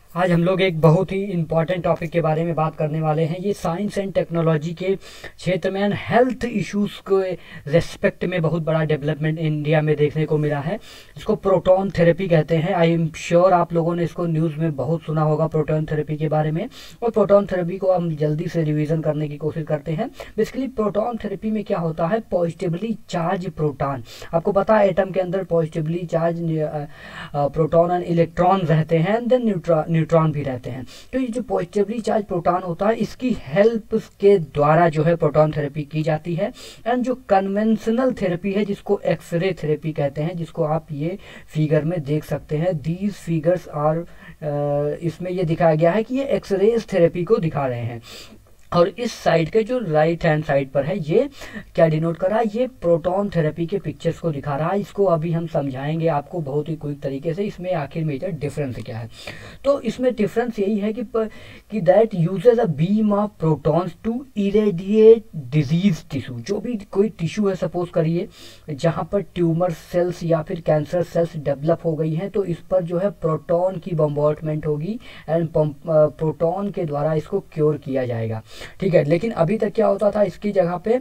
आज हम लोग एक बहुत ही इम्पॉर्टेंट टॉपिक के बारे में बात करने वाले हैं। ये साइंस एंड टेक्नोलॉजी के क्षेत्र में हेल्थ इश्यूज़ के रेस्पेक्ट में बहुत बड़ा डेवलपमेंट इंडिया में देखने को मिला है। इसको प्रोटॉन थेरेपी कहते हैं। आई एम श्योर आप लोगों ने इसको न्यूज़ में बहुत सुना होगा प्रोटॉन थेरेपी के बारे में। और प्रोटॉन थेरेपी को हम जल्दी से रिवीजन करने की कोशिश करते हैं। बेसिकली प्रोटॉन थेरेपी में क्या होता है, पॉजिटिवली चार्ज प्रोटॉन, आपको पता है एटम के अंदर positively charge proton and electron रहते हैं, देन न्यूट्रॉन भी रहते हैं। तो ये जो पॉजिटिवली चार्ज प्रोटॉन होता है, इसकी हेल्प के द्वारा जो है प्रोटॉन थेरेपी की जाती है। एंड जो कन्वेंशनल थेरेपी है, जिसको एक्सरे थेरेपी कहते हैं, जिसको आप ये फिगर में देख सकते हैं, दीज फिगर्स आर, इसमें ये दिखाया गया है कि ये एक्सरेज थेरेपी को दिखा रहे हैं। और इस साइड के जो राइट हैंड साइड पर है, ये क्या डिनोट कर रहा है, ये प्रोटॉन थेरेपी के पिक्चर्स को दिखा रहा है। इसको अभी हम समझाएंगे आपको बहुत ही क्विक तरीके से, इसमें आखिर मेजर डिफरेंस क्या है। तो इसमें डिफरेंस यही है कि that uses a beam of protons to irradiate disease tissue. जो भी कोई टिश्यू है, सपोज करिए जहाँ पर ट्यूमर सेल्स या फिर कैंसर सेल्स डेवलप हो गई हैं, तो इस पर जो है प्रोटॉन की बम्बार्डमेंट होगी एंड प्रोटॉन के द्वारा इसको क्योर किया जाएगा। ठीक है, लेकिन अभी तक क्या होता था, इसकी जगह पे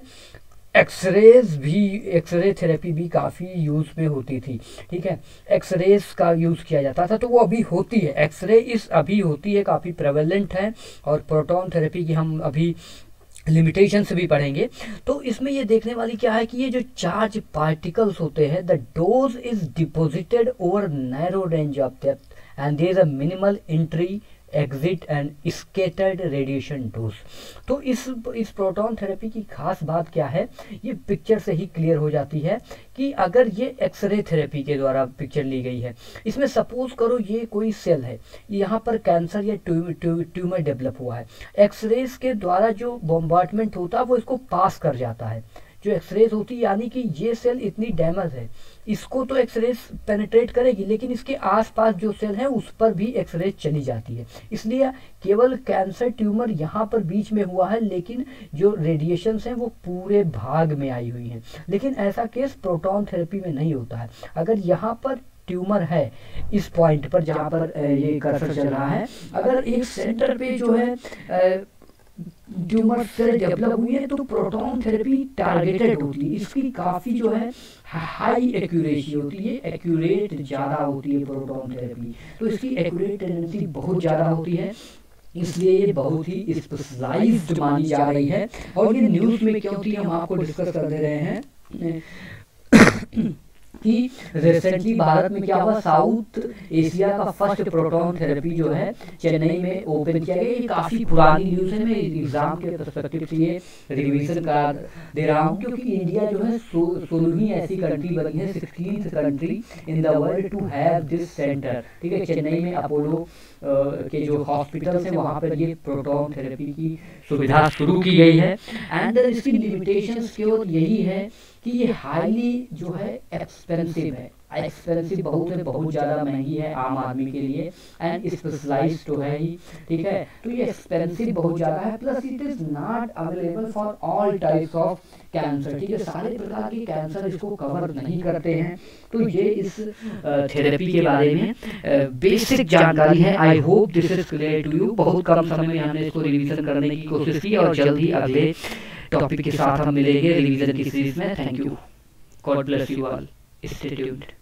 एक्सरे थेरेपी भी काफ़ी यूज़ में होती थी। ठीक है, एक्सरेज का यूज़ किया जाता था, तो वो अभी होती है, एक्सरे इस अभी होती है, काफ़ी प्रेवलेंट है। और प्रोटॉन थेरेपी की हम अभी लिमिटेशंस भी पढ़ेंगे। तो इसमें ये देखने वाली क्या है कि ये जो चार्ज पार्टिकल्स होते हैं, the dose is deposited over narrow range of depth and there is a minimal entry exit and scattered radiation dose. तो इस प्रोटॉन थेरेपी की खास बात क्या है, ये पिक्चर से ही क्लियर हो जाती है कि अगर ये एक्सरे थेरेपी के द्वारा पिक्चर ली गई है, इसमें सपोज करो ये कोई सेल है, यहाँ पर कैंसर या ट्यूमर डेवलप हुआ है, एक्सरेज के द्वारा जो बॉम्बार्डमेंट होता है वो इसको पास कर जाता है। जो एक्सरेज होती है, यानी कि ये सेल इतनी डैमेज है, इसको तो एक्सरेज पेनिट्रेट करेगी, लेकिन इसके आसपास जो सेल है उस पर भी एक्सरेज चली जाती है। इसलिए केवल कैंसर ट्यूमर यहाँ पर बीच में हुआ है, लेकिन जो रेडिएशंस हैं वो पूरे भाग में आई हुई हैं। लेकिन ऐसा केस प्रोटॉन थेरेपी में नहीं होता है। अगर यहाँ पर ट्यूमर है, इस पॉइंट पर जहाँ पर ये कर्सर चल रहा है, अगर एक सेंटर पे जो है ट्यूमर सेल डेवलप हुई है, तो प्रोटॉन थेरेपी टारगेटेड होती है। इसकी काफ़ी जो है हाई एक्यूरेसी होती है, एक्यूरेट ज़्यादा होती है प्रोटॉन थेरेपी, तो इसकी एक्यूरेट टेंडेंसी बहुत ज़्यादा होती है, इसलिए ये बहुत ही स्पेशलाइज्ड मानी जा रही है। और ये न्यूज़ में क्यों थी, हम आपको डिस्कस कर दे रहे हैं कि रिसेंटली भारत में क्या हुआ, साउथ एशिया का फर्स्ट प्रोटॉन थेरेपी जो है चेन्नई में ओपन किया गया। ये काफ़ी पुरानी न्यूज़ है, मैं एग्जाम के पर्सपेक्टिव से ये रिवीजन करा दे रहा हूँ, क्योंकि इंडिया जो है 16वीं ऐसी कंट्री बनी है, 16th country in the world to have this centre. ठीक है, चेन्नई में अपोलो के जो हॉस्पिटल्स हैं वहाँ पर ये प्रोटॉन थेरेपी की सुविधा शुरू की गई है। एंड इसकी लिमिटेशंस केवल यही है कि ये हाईली जो है एक्सपेंसिव है, एक्सपेंसिव बहुत है, बहुत ज़्यादा महंगी है आम आदमी के लिए, एंड स्पेशलाइज्ड तो है ही। ठीक है, तो ये एक्सपेंसिव बहुत ज़्यादा है, plus it is not available for all types of cancer. ठीक है, सारे प्रकार के कैंसर इसको कवर नहीं करते हैं। तो ये इस थेरेपी के बारे में बेसिक जानकारी है। I hope this is clear to you. बहुत कम समय में हमने इसको रिवीजन करने की कोशिश की, और जल्द ही अगले टॉपिक के साथ हम मिलेंगे रिवीजन की सीरीज में। Thank you, God bless you all, stay tuned.